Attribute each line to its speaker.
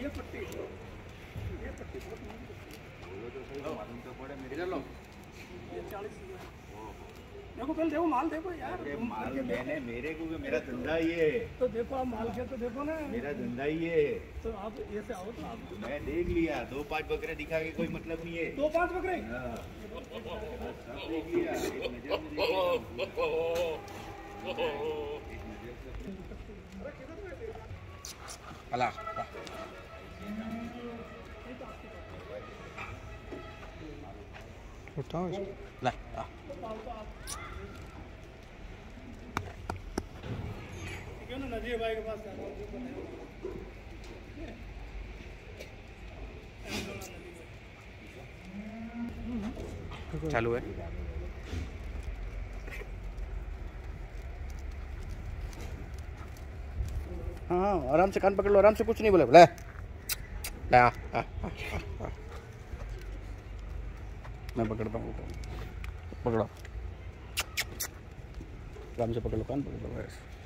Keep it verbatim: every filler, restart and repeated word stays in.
Speaker 1: ये पट्टी ये पट्टी बहुत महंगी बोलो तो सही मालूम तो पड़े मेरे लो ये चालीस देखो पहले देखो माल देखो यार माल मैंने मेरे को मेरा धंधा ये तो देखो आप माल के तो देखो ना मेरा धंधा ही है तो आप ऐसे आओ तो आप मैं देख लिया दो पांच बकरे दिखा के कोई मतलब नहीं है दो पांच बकरे देख लिया एक नजर में
Speaker 2: अला उठाओ ला
Speaker 1: क्यों ना नजीब भाई के पास
Speaker 2: चालू है। हाँ हाँ आराम से कान पकड़ लो, आराम से, कुछ नहीं बोले बोले ले आ, आ, आ, आ, आ। मैं पकड़ता हूँ, पकड़ो आराम से पकड़ लो, कान पकड़ लो बस।